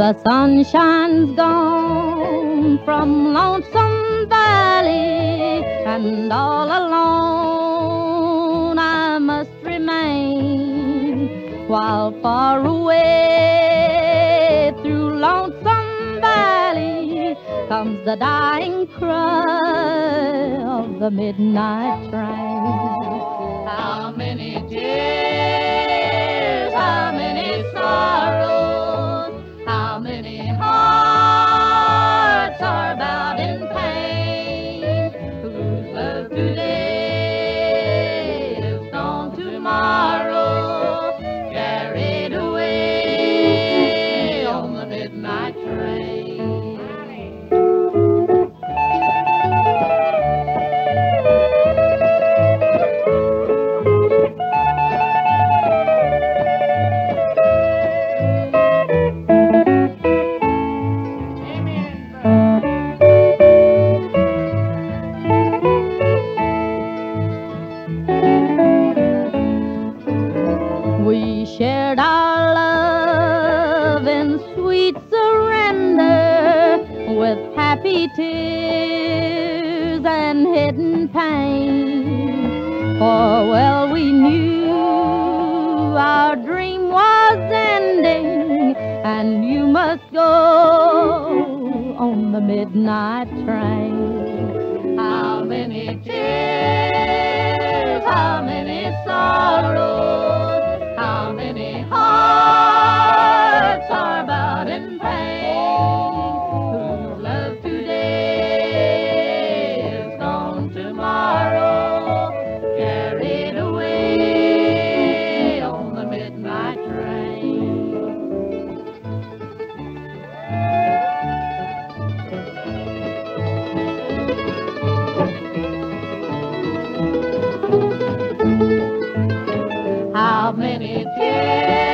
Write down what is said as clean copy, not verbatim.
The sunshine's gone from Lonesome Valley, and all alone I must remain, while far away through Lonesome Valley comes the dying cry of the midnight train. How many tears, how many sorrows, how many hearts are bowed in pain, whose love today is gone tomorrow, carried away on the midnight train. We shared our love in sweet surrender, with happy tears and hidden pain. For well we knew our dream was ending, and you must go on the midnight train. How many tears, how many sorrows, how many hearts are bowed in pain, whose love today is gone tomorrow, carried away on the midnight train. How many tears